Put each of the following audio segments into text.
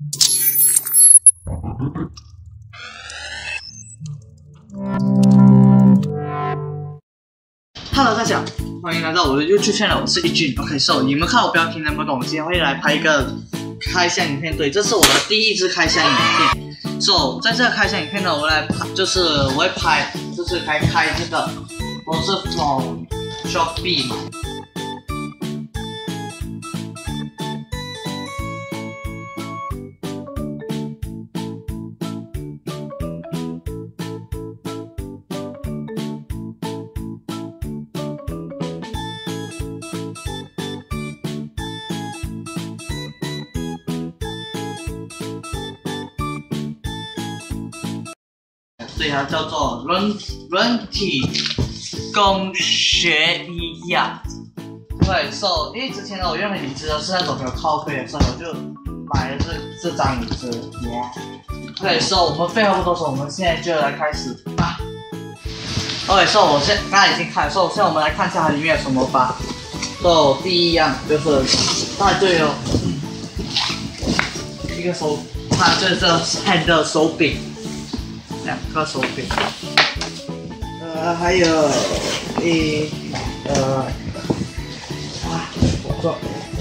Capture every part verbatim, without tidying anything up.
Hello， 大家好，欢迎来到我的 YouTube channel， 我是一俊。OK，so 你们看我标题能不懂？我今天会来拍一个开箱影片，对，这是我的第一支开箱影片。So 在这个开箱影片呢，我来拍，就是我会拍，就是来开这个，我是从 Shopee 买。所以它叫做人人体工学医药。对 ，so 因为之前呢，我用的椅子呢是那种有靠背的，所以我就买了这这张椅子。对 ，so 我们废话不多说，我们现在就来开始吧。OK， so 我现刚才已经看了 ，so 现在我们来看一下它里面有什么吧。so 第一样就是带队哦，一个手，它就是这 hand 的手柄。两个手柄，呃，还有一呃啊，我做，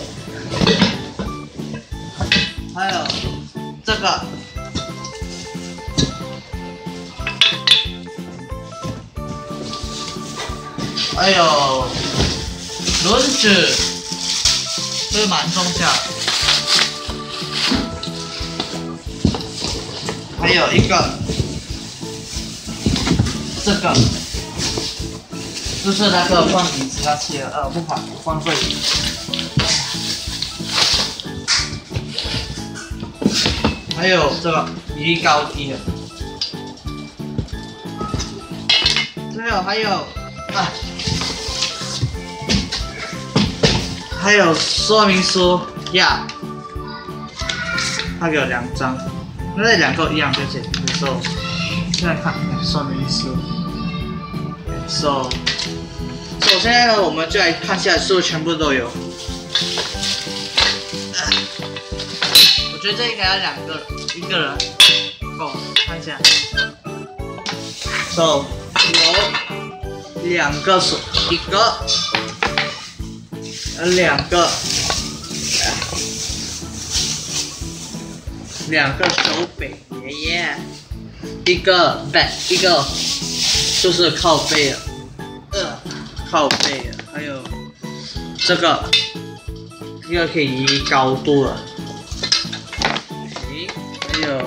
还有这个，还有轮子，这是蛮重要的，还有一个。这个就是那个放椅子那些，呃，不好，放这里。还有这个比例高低的，还有还有啊，还有说明书呀，它给我两张，那两个一样，对不对？有时候现在看说明书。So， 首先呢，我们就来看一下是不是全部都有。我觉得这应该要两个人，一个人够，看一下。So 有两个手，一个，呃，两个，两个手柄，耶耶，一个 back， 一个。就是靠背的，呃，靠背的，还有这个，这个可以移高度了，诶，还有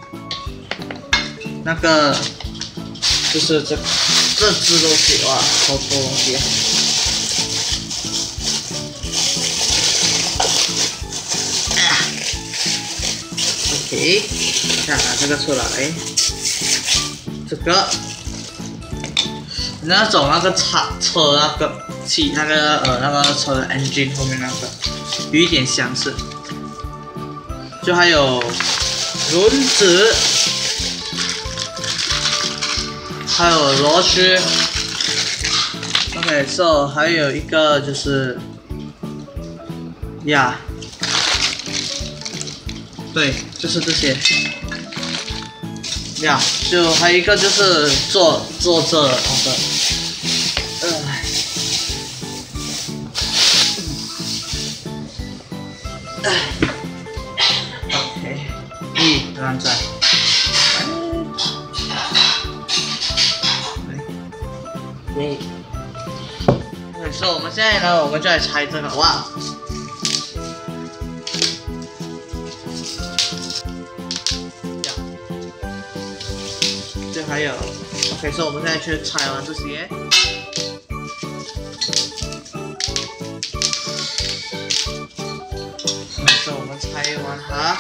那个，就是这这只都可以，哇，好多东西。OK， 再拿这个出来，这个。那种那个车车那个气那个呃那个车的 engine 后面那个有一点相似，就还有轮子，还有螺丝 ，OK，so 还有一个就是呀，对，就是这些。呀， yeah, 就还有一个就是坐坐这那个，呃，嗯 ，OK， 一两在，对，对，所以我们现在呢，我们就来拆这个，哇。还有 ，OK， 所以我们现在去拆完这些，所以我们拆完它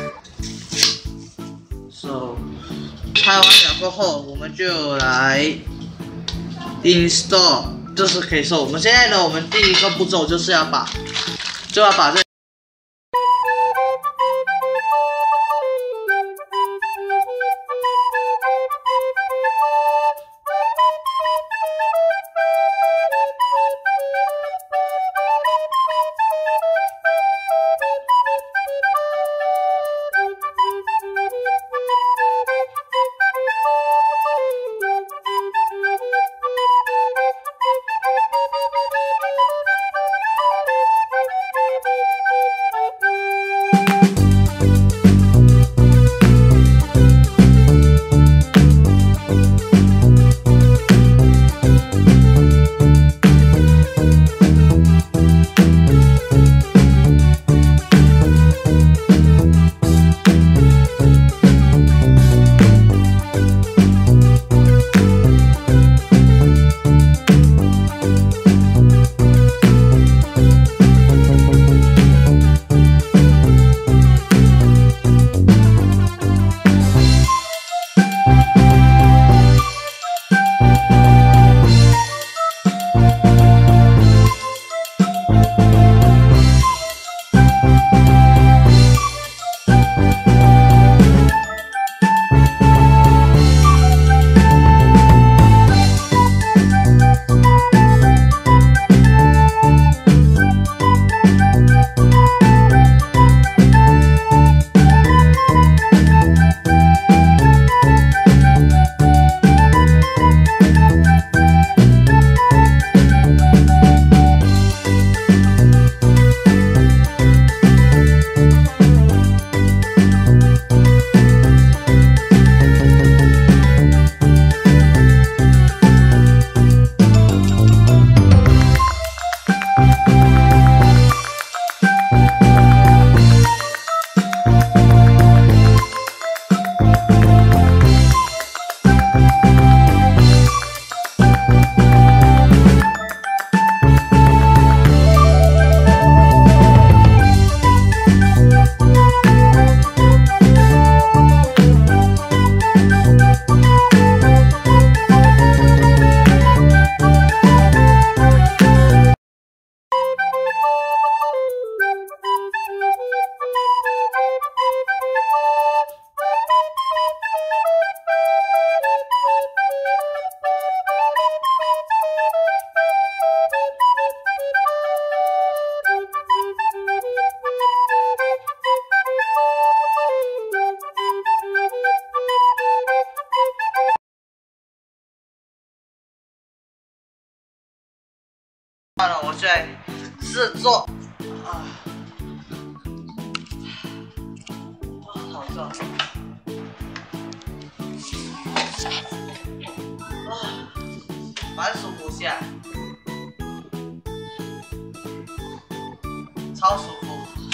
，so 拆完了过后，我们就来 install， 就是可以说，我们现在呢，我们第一个步骤就是要把，就要把这。 制作。啊，哇，好热。啊，蛮舒服下，超舒服。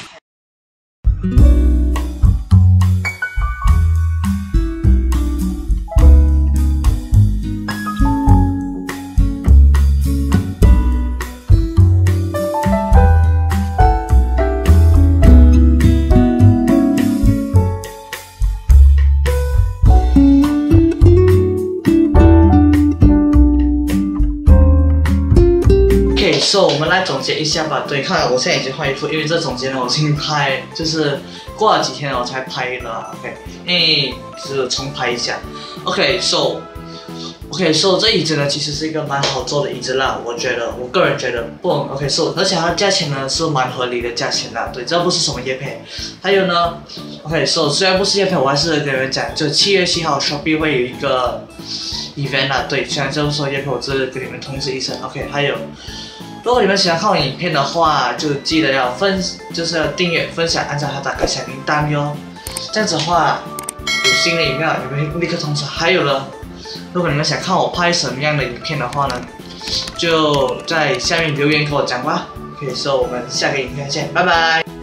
So 我们来总结一下吧。对，看来我现在已经换衣服，因为这总结呢，我已经拍，就是过了几天了我才拍了。OK， 因为就是重拍一下。OK，So，OK，So、okay, so, 这椅子呢，其实是一个蛮好坐的椅子啦，我觉得，我个人觉得不 OK，So，、okay, 而且它的价钱呢是蛮合理的价钱啦。对，这不是什么业配。还有呢 ，OK，So，、okay, 虽然不是业配，我还是跟你们讲，就七月七号 Shopee 会有一个 event 啦。对，虽然这不是业配，我只是跟你们通知一声。OK， 还有。 如果你们喜欢看我影片的话，就记得要分，就是要订阅、分享、按照它打开小铃铛哟。这样子的话，有新的影片你们立刻通知。还有呢，如果你们想看我拍什么样的影片的话呢，就在下面留言给我讲吧。OK， 所以我们下个影片见，拜拜。